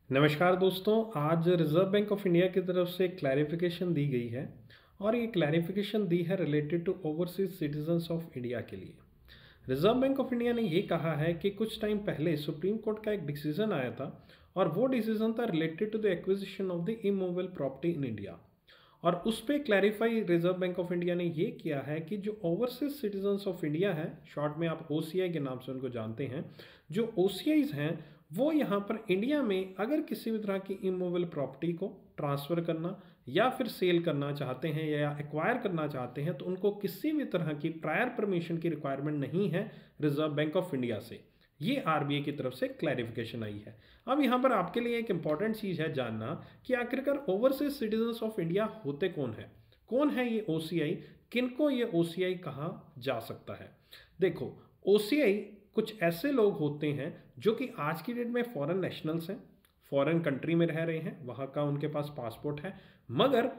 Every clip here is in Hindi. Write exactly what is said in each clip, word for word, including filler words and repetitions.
नमस्कार दोस्तों। आज रिजर्व बैंक ऑफ इंडिया की तरफ से क्लैरिफिकेशन दी गई है और ये क्लैरिफिकेशन दी है related to overseas citizens of India के लिए। रिजर्व बैंक ऑफ इंडिया ने ये कहा है कि कुछ टाइम पहले सुप्रीम कोर्ट का एक डिसीजन आया था और वो डिसीजन था related to the acquisition of the immovable property in India. और उस पर clarify reserve bank of India ने ये किया है कि जो ओवरसीज सिटीजन्स ऑफ इंडिया है, शॉर्ट में आप ओ सी आई के नाम से उनको जानते हैं, जो ओ सी आईज हैं वो यहाँ पर इंडिया में अगर किसी भी तरह की इमूवेबल प्रॉपर्टी को ट्रांसफ़र करना या फिर सेल करना चाहते हैं या एक्वायर करना चाहते हैं तो उनको किसी भी तरह की प्रायर परमिशन की रिक्वायरमेंट नहीं है रिजर्व बैंक ऑफ इंडिया से। ये आर बी आई की तरफ से क्लैरिफिकेशन आई है। अब यहाँ पर आपके लिए एक इंपॉर्टेंट चीज़ है जानना कि आखिरकार ओवरसीज सिटीजन्स ऑफ इंडिया होते कौन है, कौन है ये ओ सी आई, किनको ये ओ सी आई कहा जा सकता है। देखो, ओ सी आई कुछ ऐसे लोग होते हैं जो कि आज की डेट में फॉरेन नेशनल्स हैं, फॉरेन कंट्री में रह रहे हैं, वहाँ का उनके पास पासपोर्ट है, मगर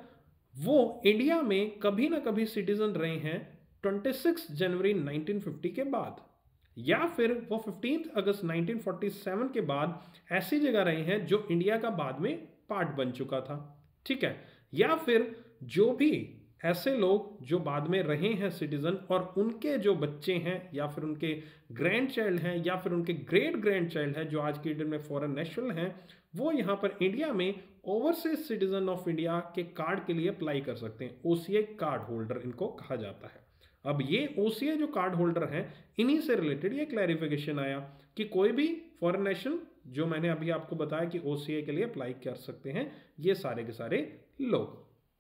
वो इंडिया में कभी ना कभी सिटीजन रहे हैं छब्बीस जनवरी नाइनटीन फिफ्टी के बाद, या फिर वो fifteenth August nineteen forty seven के बाद ऐसी जगह रहे हैं जो इंडिया का बाद में पार्ट बन चुका था। ठीक है, या फिर जो भी ऐसे लोग जो बाद में रहे हैं सिटीजन और उनके जो बच्चे हैं या फिर उनके ग्रैंड चाइल्ड हैं या फिर उनके ग्रेट ग्रैंड चाइल्ड हैं जो आज की डेट में फॉरेन नेशनल हैं, वो यहाँ पर इंडिया में ओवरसीज सिटीजन ऑफ इंडिया के कार्ड के लिए अप्लाई कर सकते हैं। ओ सी आई कार्ड होल्डर इनको कहा जाता है। अब ये ओ सी आई जो कार्ड होल्डर हैं, इन्हीं से रिलेटेड ये क्लैरिफिकेशन आया कि कोई भी फॉरेन नेशनल, जो मैंने अभी आपको बताया कि ओ सी आई के लिए अप्लाई कर सकते हैं, ये सारे के सारे लोग।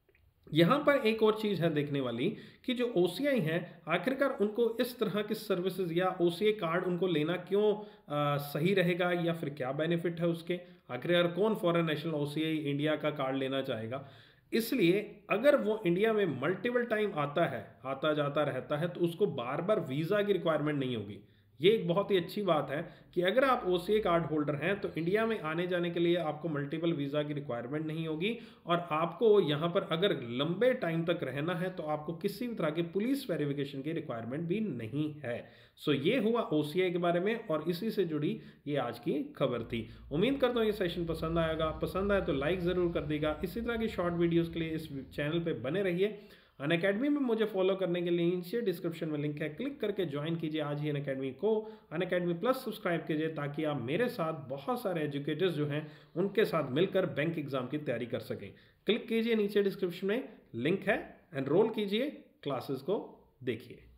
यहाँ पर एक और चीज़ है देखने वाली कि जो ओ सी आई हैं आखिरकार उनको इस तरह की सर्विसेज या ओ सी आई कार्ड उनको लेना क्यों आ, सही रहेगा या फिर क्या बेनिफिट है उसके, आखिरकार कौन foreign national O C I India का कार्ड लेना चाहेगा। इसलिए अगर वो इंडिया में मल्टीपल टाइम आता है, आता जाता रहता है, तो उसको बार बार वीज़ा की रिक्वायरमेंट नहीं होगी। ये एक बहुत ही अच्छी बात है कि अगर आप ओ सी आई कार्ड होल्डर हैं तो इंडिया में आने जाने के लिए आपको मल्टीपल वीज़ा की रिक्वायरमेंट नहीं होगी और आपको यहाँ पर अगर लंबे टाइम तक रहना है तो आपको किसी भी तरह की पुलिस वेरिफिकेशन की रिक्वायरमेंट भी नहीं है। सो ये हुआ ओ सी आई के बारे में और इसी से जुड़ी ये आज की खबर थी। उम्मीद करता हूँ ये सेशन पसंद आएगा, पसंद आए तो लाइक ज़रूर कर देगा। इसी तरह की शॉर्ट वीडियोज़ के लिए इस चैनल पर बने रहिए। अनअकैडमी में मुझे फॉलो करने के लिए नीचे डिस्क्रिप्शन में लिंक है, क्लिक करके ज्वाइन कीजिए आज ही अनअकैडमी को। अनअकैडमी प्लस सब्सक्राइब कीजिए ताकि आप मेरे साथ बहुत सारे एजुकेटर्स जो हैं उनके साथ मिलकर बैंक एग्जाम की तैयारी कर सकें। क्लिक कीजिए, नीचे डिस्क्रिप्शन में लिंक है, एनरोल कीजिए, क्लासेस को देखिए।